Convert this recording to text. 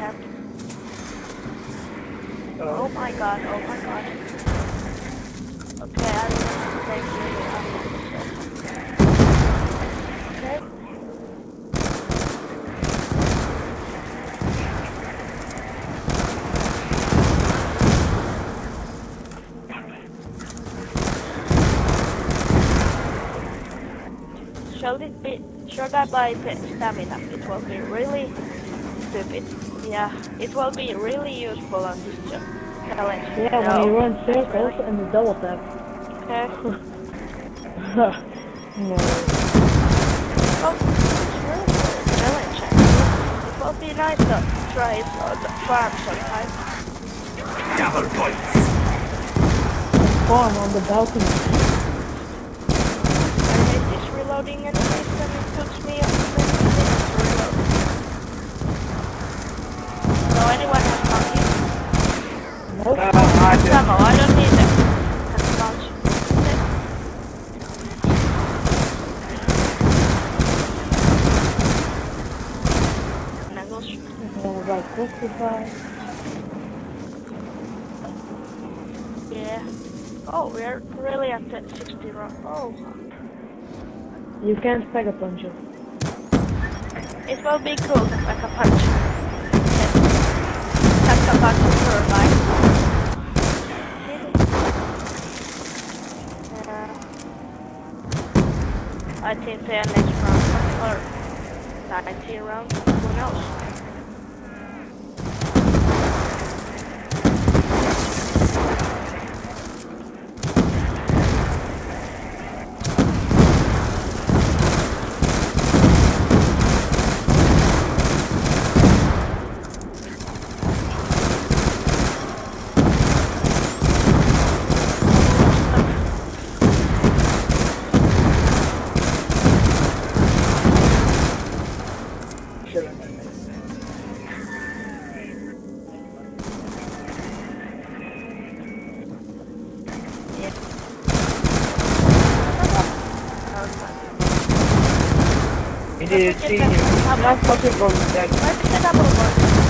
can't. Oh my god, oh my god. Okay, I will take you. Okay. Should I buy the stamina? It will be really stupid. Yeah, it will be really useful on this challenge. Yeah, no, when you run circles and the double tap. Okay. No. Oh, it's really challenging. It will be nice to try it on the farm sometime. Double points! Farm on the balcony. I hate this reloading anyways, and it puts me up to 20 minutes to reload. So anyone has money? Nope. I do. Ammo, I don't need it. That's much. About 55. Yeah. Oh, we're really at the 60 round. Oh. You can't pack a punch it. It will be cool to pack a punch. Pack a punch with her, like. I think the next round or 19 round. Who knows? It is senior. Not possible. Where's the double one?